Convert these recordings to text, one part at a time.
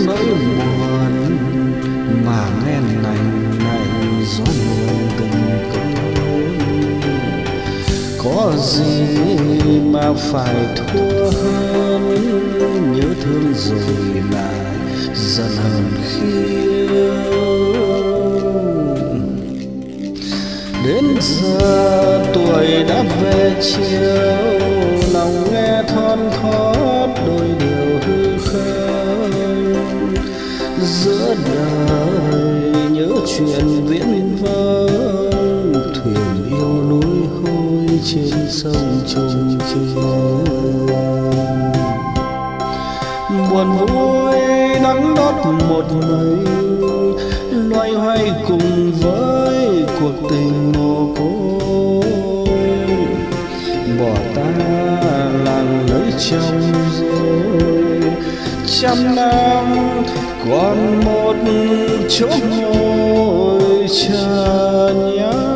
nỗi buồn mà nghe nành nành gió buồn từng cơn. Có gì mà phải thua hơn, nhớ thương rồi lại giận hờn khi yêu. Đến giờ tuổi đã về chiều, lòng nghe thon thót đôi điều hư không. Giữa đời nhớ chuyện viễn vông, thuyền yêu núi hôi trên sông trùng chiều. Buồn vui nắng đốt một mây, loay hoay cùng với cuộc tình mồ côi. Bỏ ta làng lấy chồng rồi, trăm năm còn một chỗ ngồi chờ nhau.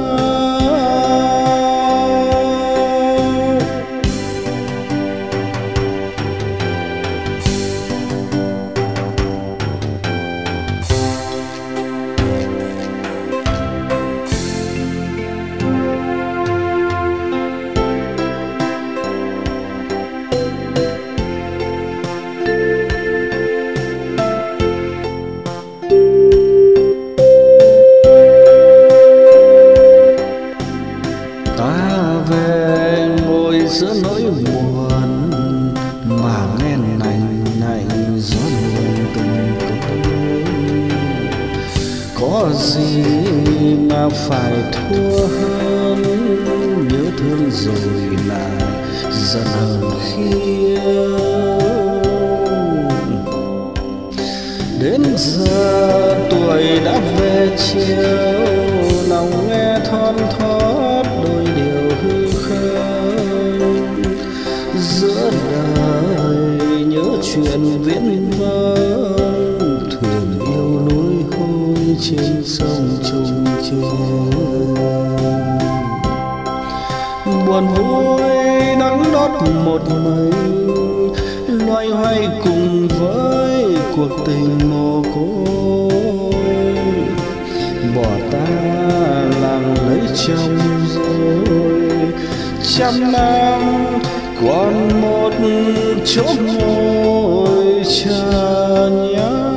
Giữa nỗi buồn mà nghe nành nành gió buồn từng cơn. Có gì mà phải thua hơn, nhớ thương rồi lại giận hờn khi yêu. Đến giờ tuổi đã về chiều, lòng nghe thon thót đôi điều hư không. Giữa đời nhớ chuyện viễn vông, thuyền yêu núi hôi trên sông trùng chiều. Buồn vui nắng đốt một mây, loay hoay cùng với cuộc tình mồ côi. Bỏ ta làng lấy chồng rồi, trăm năm còn một chỗ ngồi chờ nhau.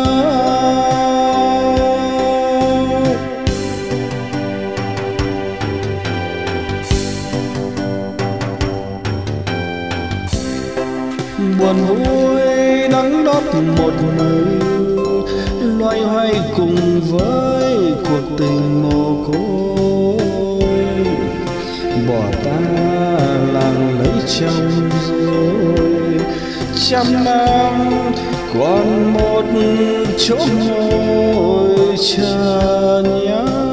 Buồn vui nắng đốt một mây, loay hoay cùng với cuộc tình mồ côi. Bỏ ta làng lấy chồng rồi, trăm năm còn một chỗ ngồi chờ nhau.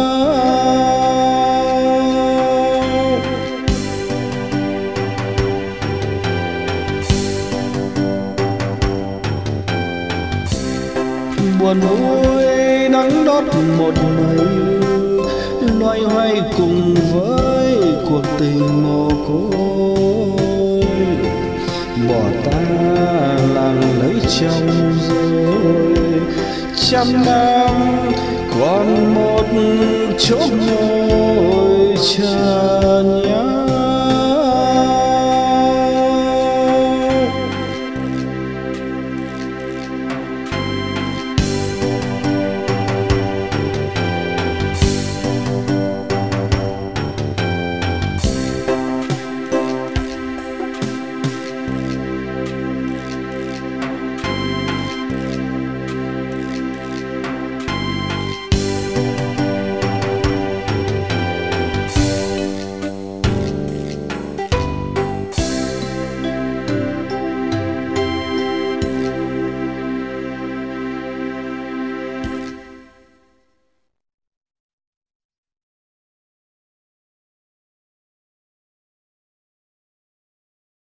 Buồn vui nắng đốt một mây, loay hoay cùng với cuộc tình mồ côi. Bỏ ta làng lấy chồng rồi, trăm năm còn một chỗ ngồi chờ nhau.